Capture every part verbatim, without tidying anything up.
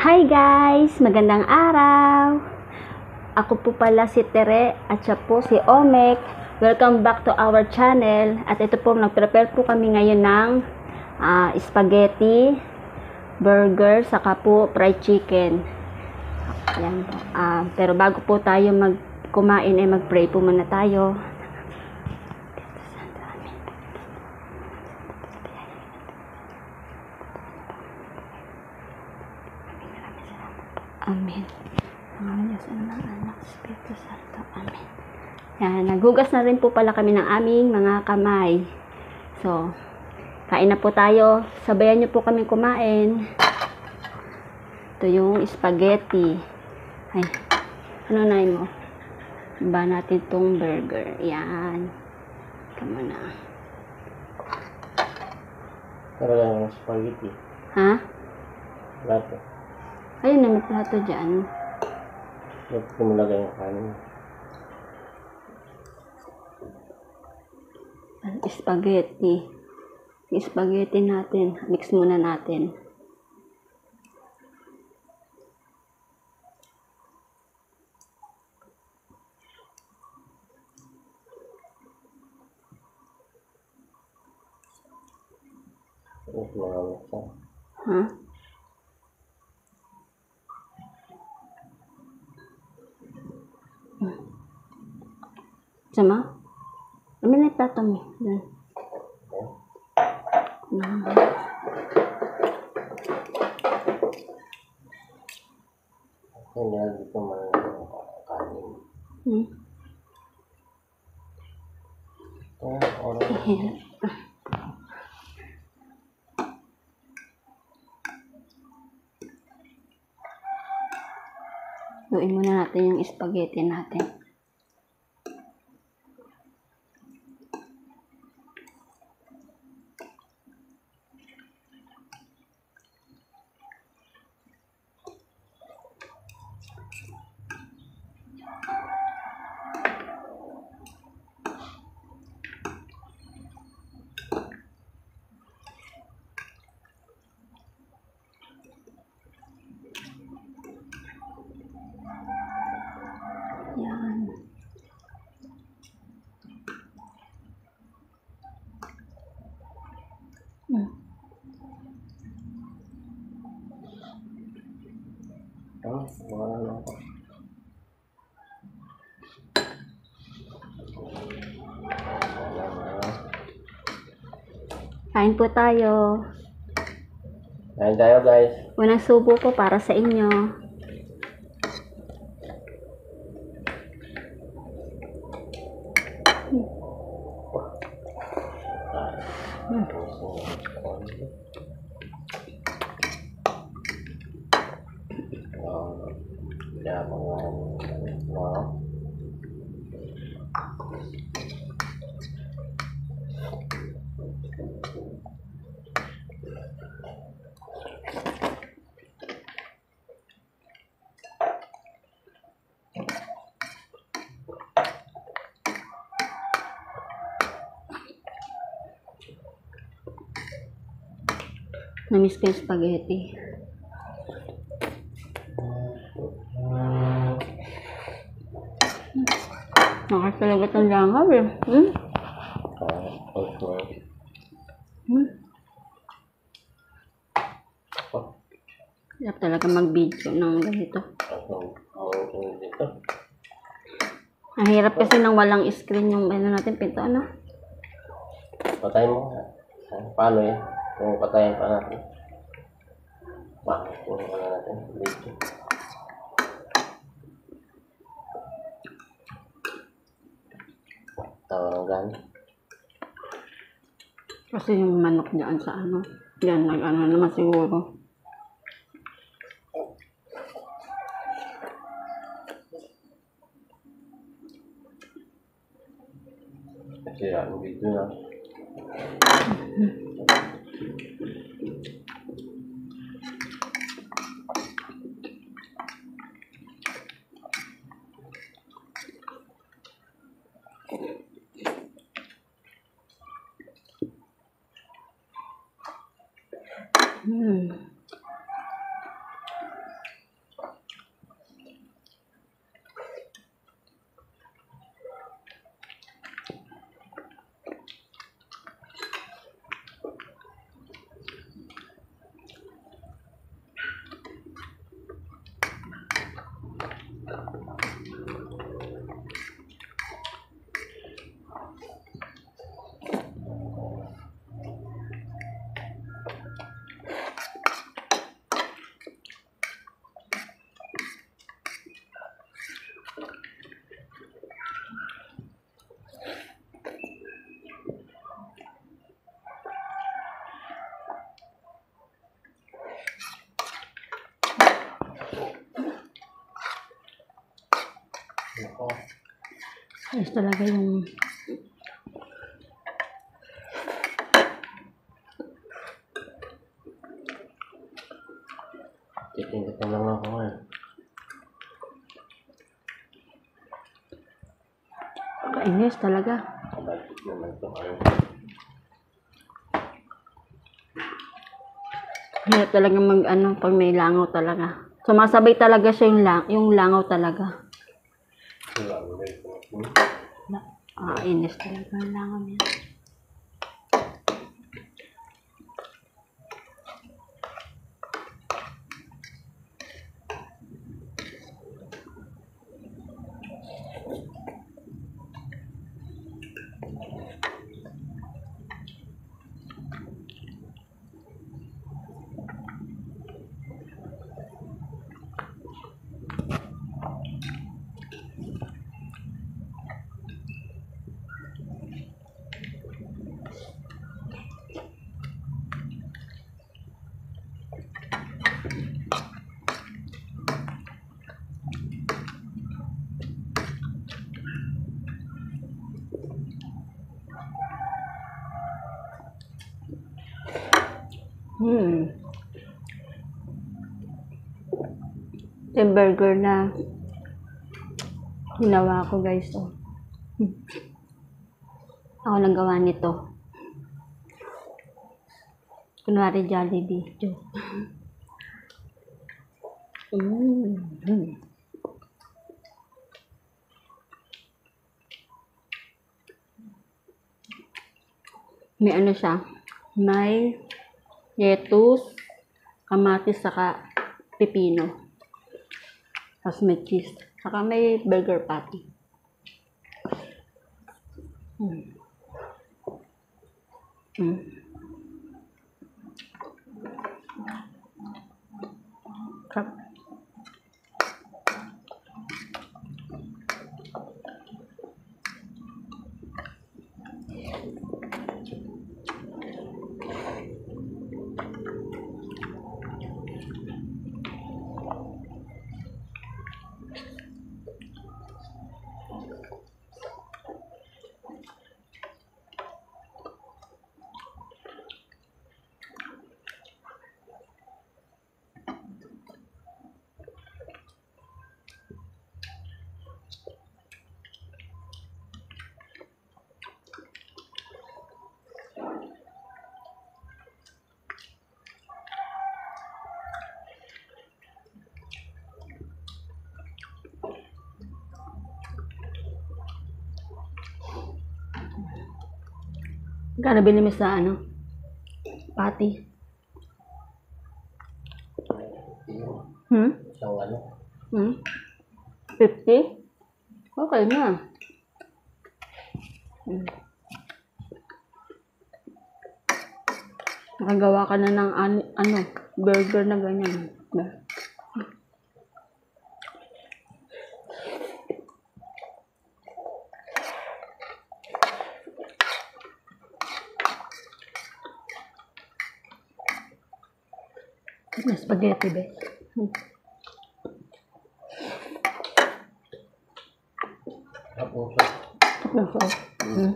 Hi guys! Magandang araw! Ako po pala si Tere at siya po si Omek. Welcome back to our channel. At ito po, nag-prepare po kami ngayon ng uh, spaghetti, burger, saka po fried chicken. Yan po. Uh, pero bago po tayo mag-kumain ay mag-pray po muna tayo. Amen. Ang Diyos, Ama, Anak, Espiritu Santo. Amen. Yan, naghugas na rin po pala kami ng aming mga kamay. So, kain na po tayo. Sabayan niyo po kami kumain. Ito yung spaghetti. Ay, ano na mo? Ba natin itong burger. Yan. Kamo na. Talagang spaghetti. Ha? Lato. Ayun na, may plato dyan. Lato kumulagay yung kanin. Spaghetti. Yung spaghetti natin. Mix muna natin. Tapos mga mukha. Ha? Sama? Amin na yung plato mo. Yan. Hmm. Hindi na dito mga kanin. Hmm. Ito, oras. Luin muna natin yung spaghetti natin. Yan. Hmm. Oh, wala na ako. Kain po tayo. Kain tayo, guys. Unang subo po para sa inyo. Hmm. Oh, ya, no. Namiss ko yung spaghetti. Nakas talaga itong langaw eh. Hmm? Oh, okay. Hmm? Hirap talaga mag-video ng ganito. Ang hirap kasi nang walang screen yung ano natin, pinto, ano? Patayin mo. Paano yan? Kung patayin pa natin. Bakit kung wala natin? Video. Tawagan. Kasi yung manok dyan sa ano, yan, nag-ano naman siguro. Kasi ang video na. Hmm. Ayos talaga yung Titingkat na lang ako ngayon. kainis talaga. Bakit naman ito kayo? Hirap talaga mag ano pag may langaw talaga. Sumasabay talaga siya yung, lang, yung langaw talaga. Wala, wala ito. Ah, inis talaga yung langaw niya. Hmm. Yung burger na ginawa ko guys. Oh. Hmm. Ako lang gawa nito. Kunwari Jollibee. Mm. Hmm. May ano siya. May lettuce, kamatis, saka pipino. Tapos may cheese. Saka may burger patty. Mm. Mm. Sarap. Gano'n binili mo sa ano? Patty. Hmm? Isang ano? Hmm? fifty? Okay na. Hmm. Nakagawa ka na ng an ano, burger na ganyan. Na spaghetti ba? Hmm. Tapos, Nako. Hmm.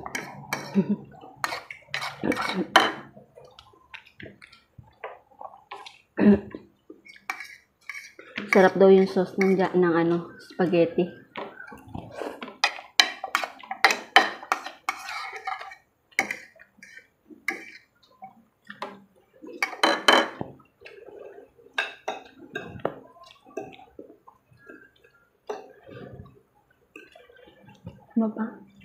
Sarap daw yung sauce ng, ja- ng ano, spaghetti. Ano pa?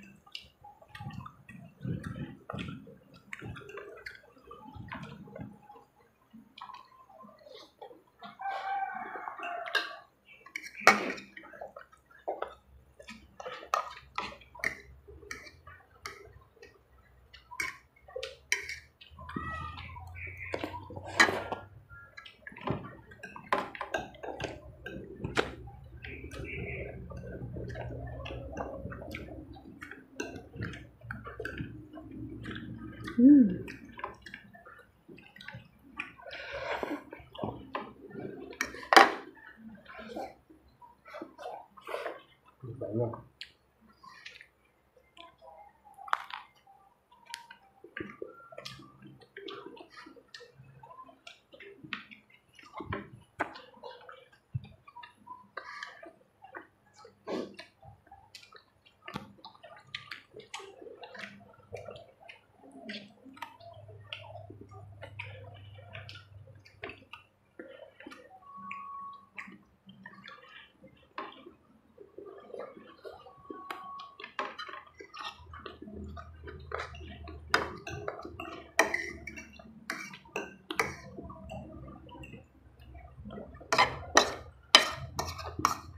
Hmm. iba na.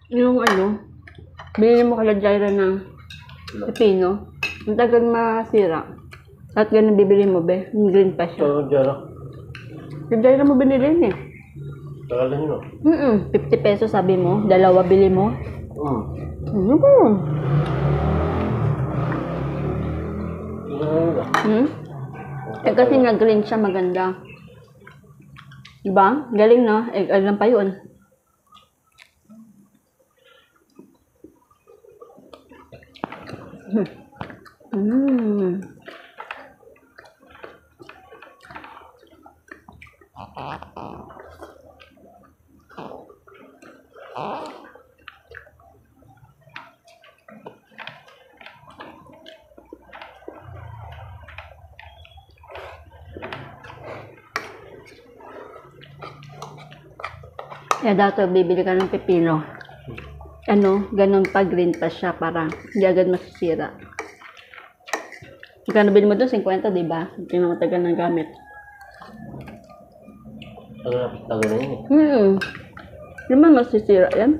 Yung ano, binili mo kala Jaira ng pepino, ang tagal masira. At ganun bibili mo, be. Yung green pa siya. So, dyan ah. Yung Jaira mo binili yun eh. Tagal na yun ah. Mm-mm. fifty pesos sabi mo. Dalawa bili mo. Hmm. Ano ba? Tingnan mo ah. Hmm? Eh kasi nga green siya maganda. Diba? Galing no? Eh, alam pa yun. Hmm. Kaya dati bibili ka ng pepino. Ano, ganun pa green pa siya para hindi agad masisira. Magkano bili mo doon? fifty, di ba? Hindi na matagal ng gamit. Tagal na, tagal na yun eh. Hmm. Di ba masisira yan?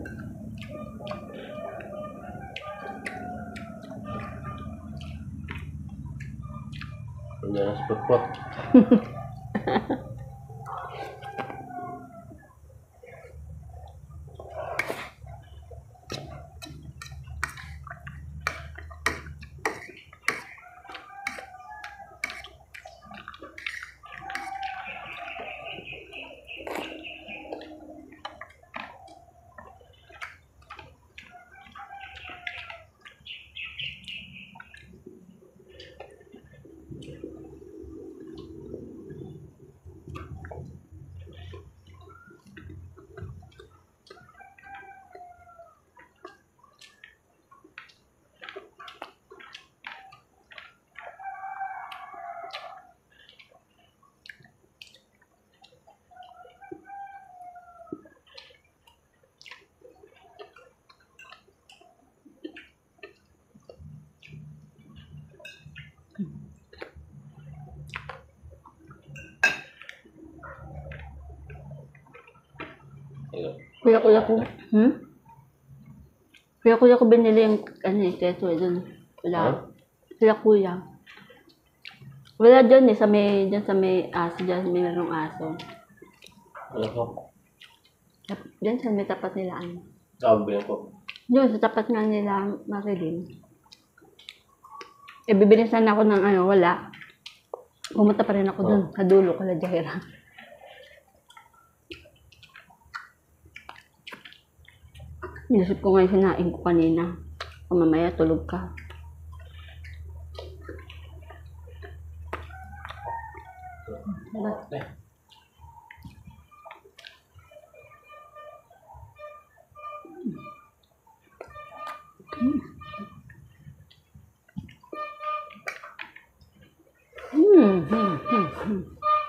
Hindi na spot-spot. Ayun. Kuya kuya ko. Hmm? Kuya kuya ko binili yung ano eh, keso eh, dun. Wala. Huh? Kuya kuya. Wala dyan eh, sa may, dyan sa may aso, dyan may merong aso. Ano ko? Tap- Dyan sa may tapat nila ano. Sabi ko. Yun, sa tapat nga nila Marilyn. Eh, bibili sana ako ng ano, wala. Pumunta pa rin ako dun, sa dulo, kala Jaira. Inisip ko nga yung sinain ko kanina. O mamaya, tulog ka. Okay. Hmm, hmm, hmm, hmm.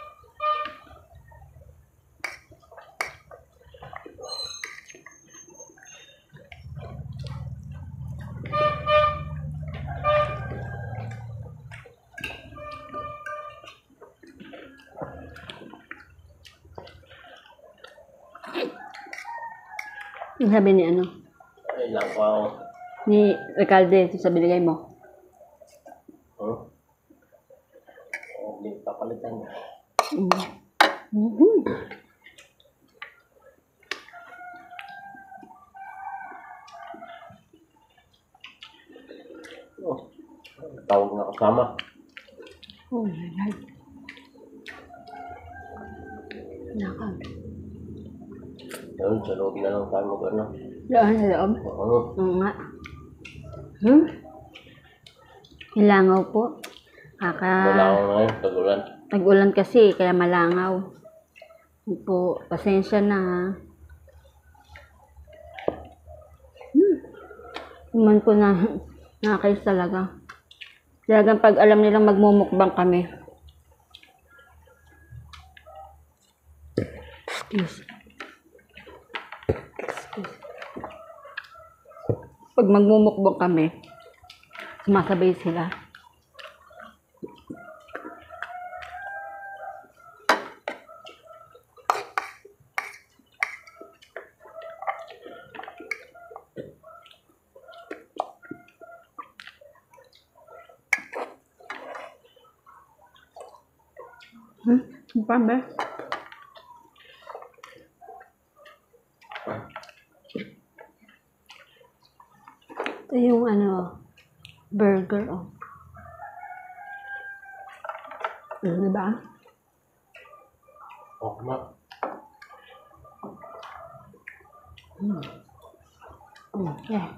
Ang sabi ni ano? Ayun lang ko ako. Ni Recalde, ito sa binigay mo. Huh? Hindi papalitan niya. Mm. Mhm. Oh. Tawag na kasama. Oh my God. Nakag. Yun, sa loob na lang tayo mag ano. Doon sa loob? Oo. Oo nga. Hmm? Ilangaw po. Kaka... Wala ko ngayon, tagulan. Nag-ulan kasi, kaya malangaw. Yun po, pasensya na ha. Hmm. Naman po na, nakakayos talaga. Talagang pag alam nilang magmumukbang kami. Excuse. Excuse. Pag magmumukbang kami, sumasabay sila. Pa ba? Ito yung ano, burger, oh. Mm, diba? Oh, ma. Mm. Mm, yeah.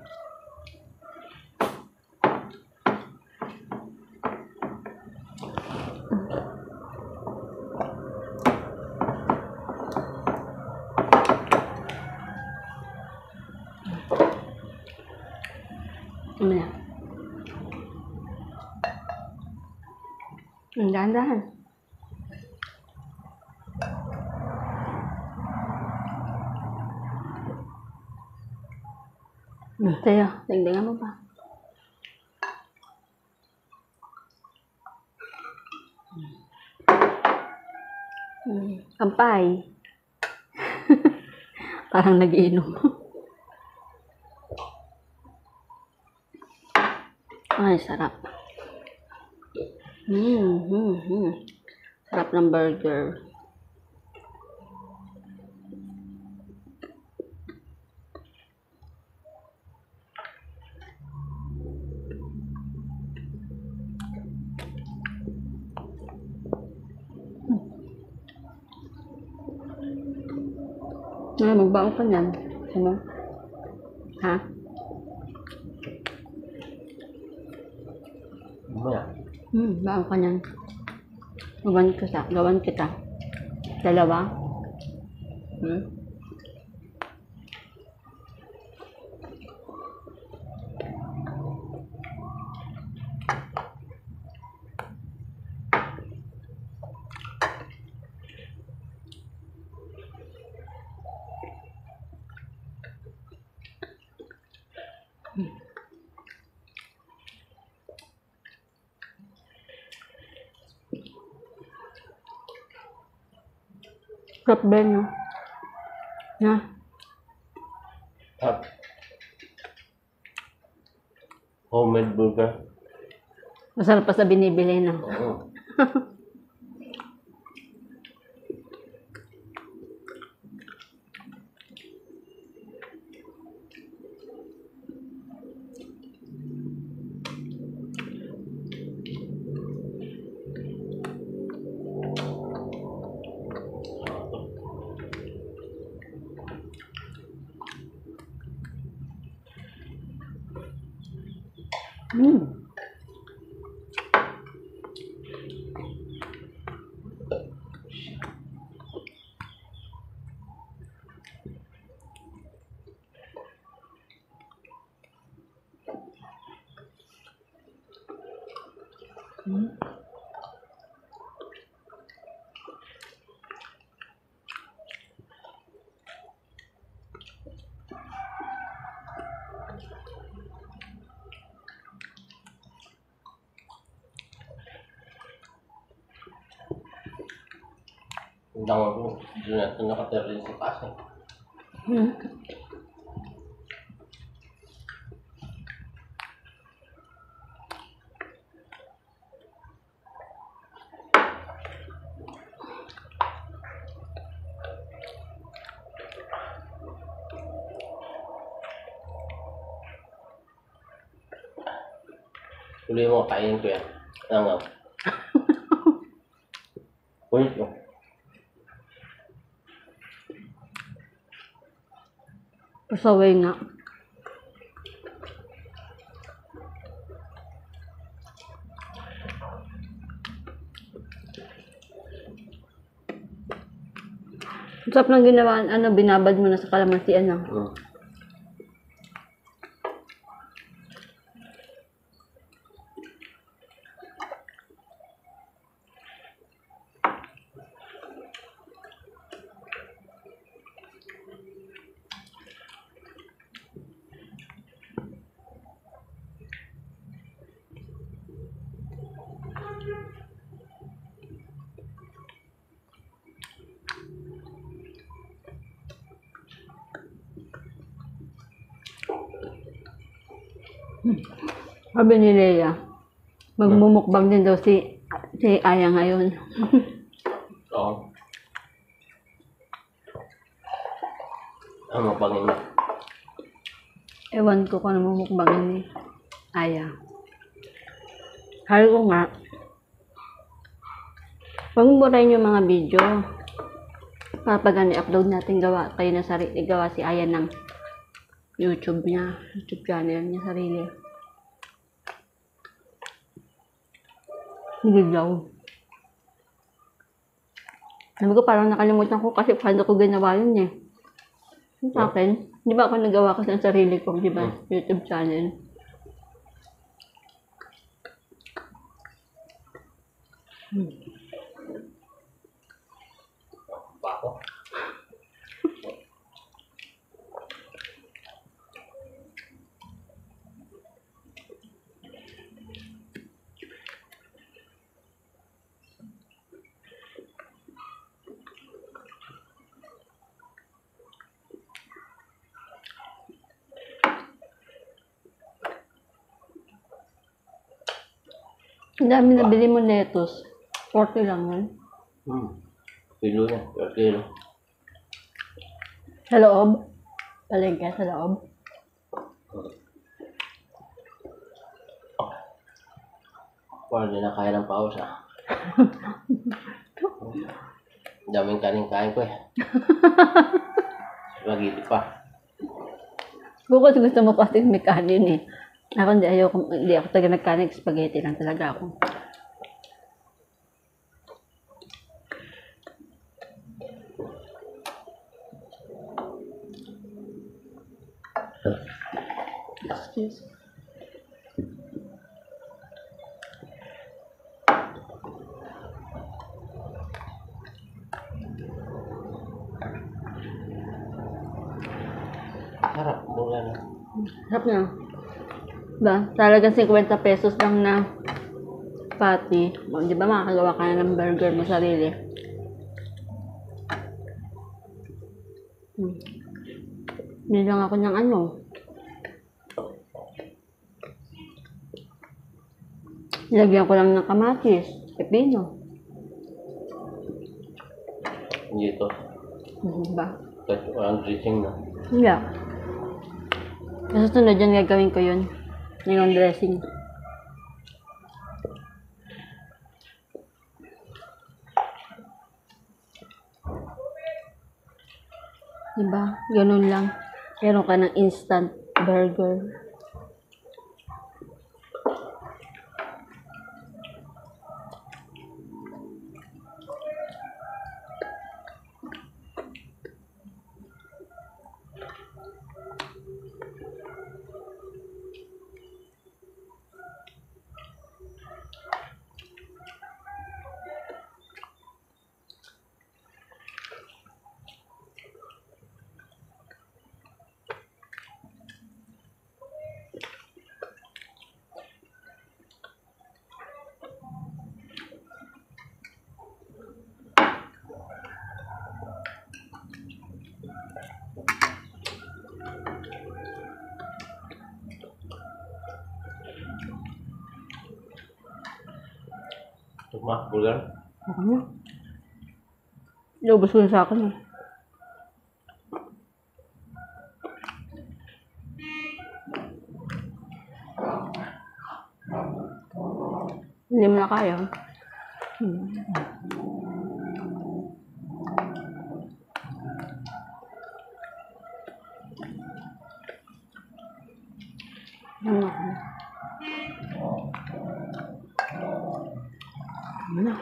Ano yan? Ang dahan-dahan. Hmm, sa'yo. Dagdagan mo pa. Hmm. Kampay. Parang nag-iinom. Ay, sarap. Hmm, hmm, hmm. Sarap ng burger. Ay, magbaon ka niyan. Ano? Ha? Mamaya. Hmm, baon ka niyan. Gawan kita. Gawan kita. Dalawa. Hmm? Sarap din, no? Na? Tap. Homemade burger. Masarap pa sa binibili, no? Oo. Hmm. Hmm. Ang dango ko. Doon natin nakatira rin sa taas eh. Hmm. Tuloy mo, kainin ko yan. Ano nga? Ulit mo. Pasaway nga. Ang sarap ng ginawa, ano, binabad mo na sa kalamansi, ano. Hmm. Sabi ni Leia, magmumukbang din daw si si Aya ngayon. Oo. Ang mapangin mo. Ewan ko kung ano mukbangin ni Aya. Sabi ko nga, huwag mo rin yung mga video. Kapag ano, i-upload natin gawa, kayo na sarili, gawa si Aya ng YouTube niya, YouTube channel niya sarili. Hindi daw. Sabi ko parang nakalimutan ko kasi paano ko ginawa yun eh. Sa akin, di ba ako nagawa ko ng sarili kong, di ba, YouTube channel. Hmm. Bako. Ang dami nabili mo lettuce. forty lang yun. Hmm. Kilo na. Per kilo. Sa loob. Palengke sa loob. Parang hindi na kaya ng paus ah. Ang daming kanin-kain ko eh. Spaghetti pa. Bukod gusto mo kasi may kanin eh. Ako hindi, ayoko, hindi ako taga nagkanin, spaghetti lang talaga ako. Excuse. Sarap. Mula na. Sarap na. Ba, talagang fifty pesos lang na patty. O, di ba makakagawa ka na ng burger mo sarili? Hmm. Hindi lang ako ng ano. Nilagyan ko lang ng kamatis, pepino. Hindi ito. Hmm, ba? Kahit walang dressing na. Hindi. Sa sunod yan, gagawin ko yun. Yung dressing. Diba? Ganun lang. Meron ka ng instant burger. Tukma, burger. Ako na. Lubos ko na sa akin eh. Hindi mo na kaya. Hmm. Ano ako? Ano na?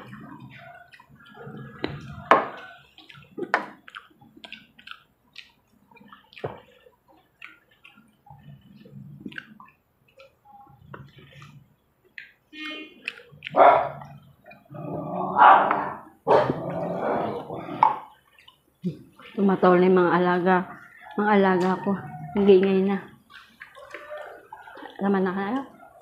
Tumatawal na yung mga alaga. Mga alaga ko. Hindi ngayon na. Laman na kaya?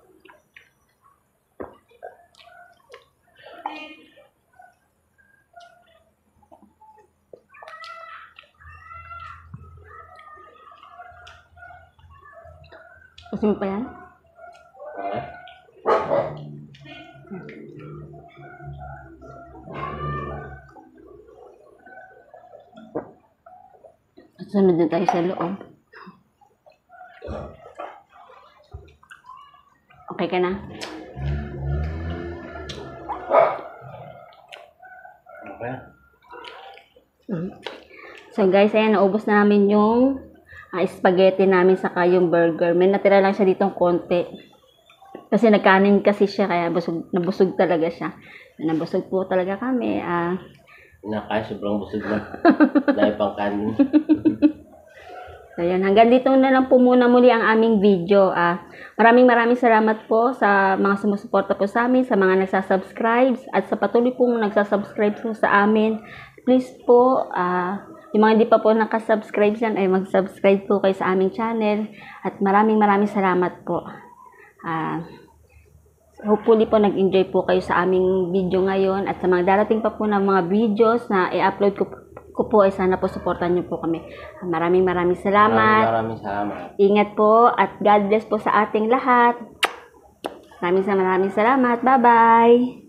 Kasi mo pa yan? Okay. Sunod na tayo sa loob. Okay ka na? Okay. Mm. So guys, ayan, naubos na namin yung ah, spaghetti namin saka yung burger. May natira lang siya ditong konti. Kasi nagkanin kasi siya, kaya busog, nabusog talaga siya. Nabusog po talaga kami. Ah, Nakain, sobrang busog na. Dahil pang kanin. So, yun. Hanggang dito na lang po muna muli ang aming video. Ah, maraming maraming salamat po sa mga sumusuporta po sa amin, sa mga nagsasubscribe, at sa patuloy pong nagsasubscribe po sa amin. Please po, ah, yung mga hindi pa po nakasubscribe dyan, ay mag-subscribe po kayo sa aming channel. At maraming maraming salamat po. Ah, hopefully po nag-enjoy po kayo sa aming video ngayon, at sa mga darating pa po ng mga videos na i-upload ko, ko po ay sana po supportan niyo po kami. Maraming maraming salamat. Maraming maraming salamat. Ingat po at God bless po sa ating lahat. Maraming maraming salamat. Bye-bye.